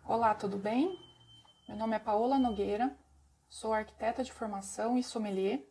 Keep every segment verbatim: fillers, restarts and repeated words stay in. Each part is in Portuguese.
Olá, tudo bem? Meu nome é Paola Nogueira, sou arquiteta de formação e sommelier.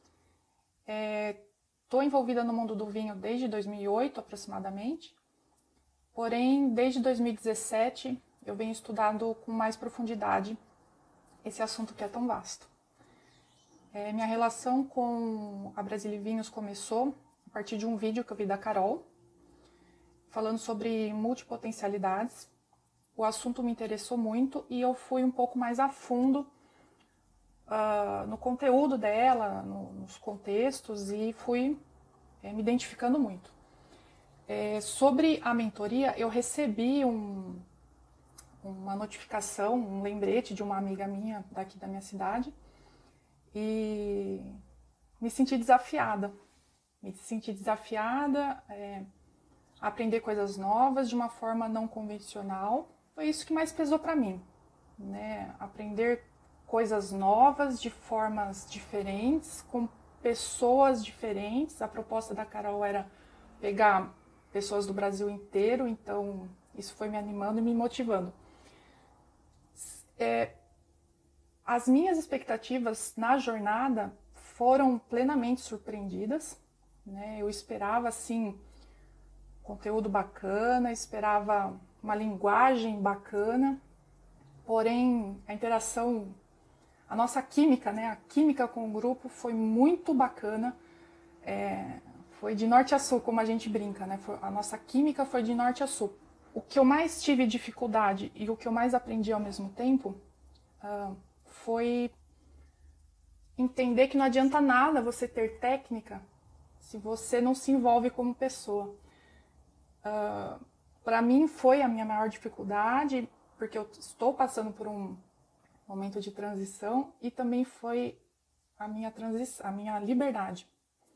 Estou envolvida no mundo do vinho desde dois mil e oito, aproximadamente. Porém, desde dois mil e dezessete, eu venho estudando com mais profundidade esse assunto que é tão vasto. É, minha relação com a Brasília Vinhos começou a partir de um vídeo que eu vi da Carol, falando sobre multipotencialidades. O assunto me interessou muito e eu fui um pouco mais a fundo uh, no conteúdo dela, no, nos contextos, e fui é, me identificando muito. É, sobre a mentoria, eu recebi um, uma notificação, um lembrete de uma amiga minha daqui da minha cidade e me senti desafiada. Me senti desafiada é, a aprender coisas novas de uma forma não convencional. Foi isso que mais pesou para mim, né? Aprender coisas novas de formas diferentes, com pessoas diferentes. A proposta da Carol era pegar pessoas do Brasil inteiro, então isso foi me animando e me motivando. É, as minhas expectativas na jornada foram plenamente surpreendidas, né? Eu esperava, assim, conteúdo bacana, esperava uma linguagem bacana, porém a interação, a nossa química, né? A química com o grupo foi muito bacana, é, foi de norte a sul, como a gente brinca, né? Foi, a nossa química foi de norte a sul. O que eu mais tive dificuldade e o que eu mais aprendi ao mesmo tempo uh, foi entender que não adianta nada você ter técnica se você não se envolve como pessoa. Uh, para mim foi a minha maior dificuldade, porque eu estou passando por um momento de transição, e também foi a minha transição, a minha liberdade.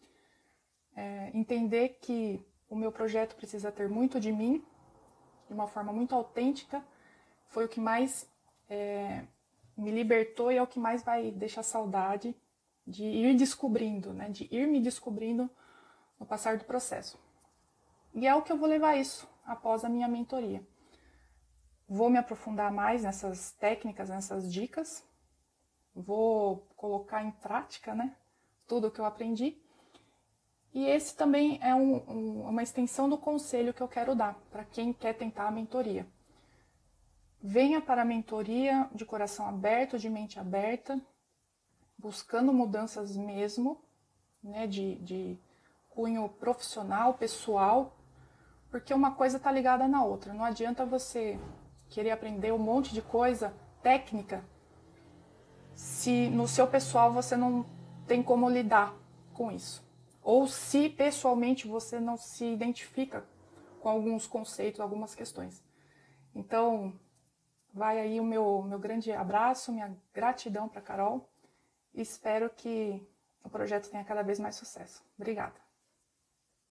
É, entender que o meu projeto precisa ter muito de mim, de uma forma muito autêntica, foi o que mais é, me libertou e é o que mais vai deixar saudade de ir descobrindo, né, de ir me descobrindo no passar do processo. E é o que eu vou levar isso após a minha mentoria. Vou me aprofundar mais nessas técnicas, nessas dicas, vou colocar em prática, né, tudo o que eu aprendi. E esse também é um, um, uma extensão do conselho que eu quero dar para quem quer tentar a mentoria. Venha para a mentoria de coração aberto, de mente aberta, buscando mudanças mesmo, né, de, de cunho profissional, pessoal, porque uma coisa está ligada na outra. Não adianta você querer aprender um monte de coisa técnica se no seu pessoal você não tem como lidar com isso. Ou se pessoalmente você não se identifica com alguns conceitos, algumas questões. Então, vai aí o meu, meu grande abraço, minha gratidão para a Carol. E espero que o projeto tenha cada vez mais sucesso. Obrigada.